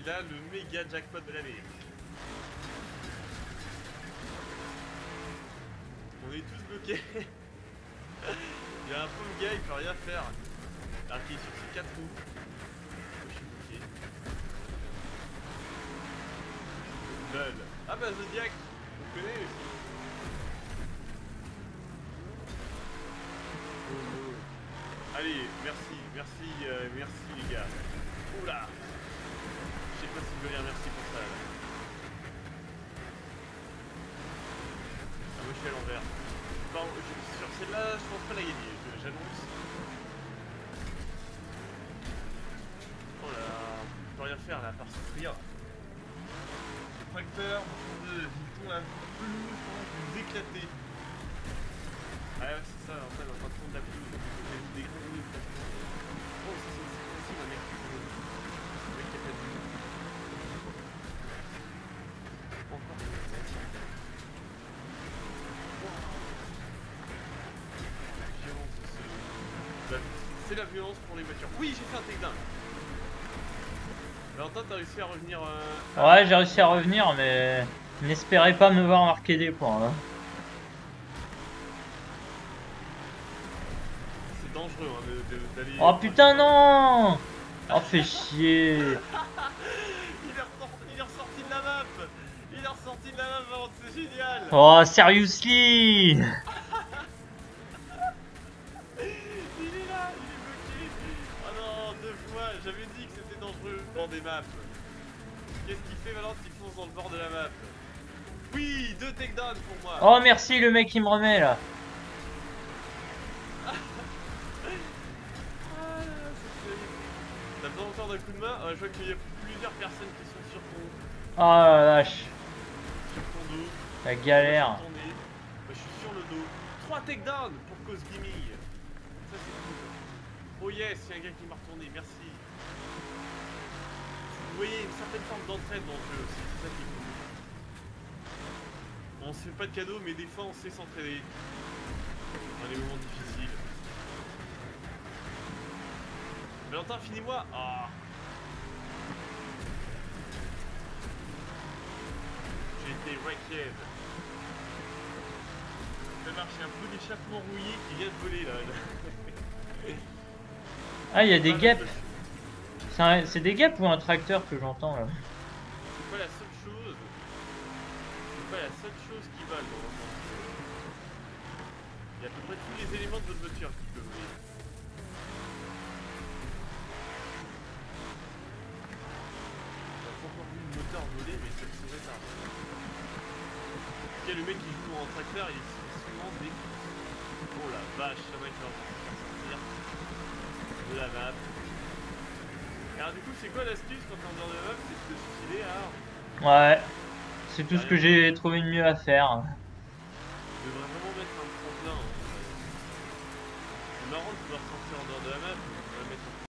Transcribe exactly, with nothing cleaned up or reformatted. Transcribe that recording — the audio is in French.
il a le méga jackpot de l'année. On est tous bloqués. Il y a un pauvre gars, il peut rien faire. Alors qu'il est sur ses quatre roues. Je suis bloqué. Lol. Ah bah Zodiac, on connaît aussi. Allez, merci, merci, euh, merci les gars. Oula. Je sais pas si je veux dire merci pour ça là. Ah moi je suis à l'envers. Bon, je- sur celle-là, je pense pas la gagner, je- j'annonce. Oh là là, on peut rien faire là, à part souffrir. Le tracteur, de bouton à pelouse, vous éclater. Ah ouais, c'est ça, en fait, on est en train de fondre la pelouse. Des gros roues de plastique. Oh, ça c'est facile, un mec. Le mec qui a pas de boulot. Encore une tête. La violence de ce... La- C'est la violence pour les voitures. Oui, j'ai fait un takedown. Valentin, t'as réussi à revenir... Euh... Ouais, j'ai réussi à revenir, mais n'espérez pas me voir marquer des points. Hein. C'est dangereux hein, d'aller... Oh putain, non. Oh, fait chier. il, est ressorti, il est ressorti de la map. Il est ressorti de la map, Valente, c'est génial. Oh, seriously. Il est là, il est bloqué. Oh non, deux fois, j'avais dit que c'était dangereux dans des maps. Qu'est-ce qu'il fait Valente? Il fonce dans le bord de la map. Oui, deux takedowns pour moi. Oh, merci le mec qui me remet là. T'as besoin encore d'un coup de main? euh, Je vois qu'il y a plusieurs personnes qui sont sur ton, Oh la vache. sur ton dos. La galère. Moi, je, Moi, je suis sur le dos. trois takedowns pour cause gaming. Ça c'est cool. Oh yes, il y a un gars qui m'a retourné, merci. Vous voyez une certaine forme d'entraide dans le jeu aussi, c'est ça qui est cool. On se fait pas de cadeaux, mais des fois on sait s'entraider. Dans les moments difficiles. Valentin, finis-moi. Ah. J'ai été wrecked. Ça marche, il y a un peu d'échappement rouillé qui vient de voler là. Ah, il y a des guêpes. C'est des guêpes ou un tracteur que j'entends là? C'est pas la seule chose. C'est pas la seule chose qui vole dans le monde. Il y a à peu près tous les éléments de votre voiture qui peuvent voler. J'ai pas encore vu le moteur voler, mais ça serait ça. Il y a le mec qui joue en tracteur, il se souvent des... Oh la vache, ça va être leur sortir de la map. Alors du coup, c'est quoi l'astuce quand t'es en dehors de la map? C'est de te suicider alors? Ouais. C'est tout ce que j'ai trouvé de mieux à faire. Tu devrais vraiment mettre un tremplin. Hein. C'est marrant de pouvoir sortir en dehors de la map.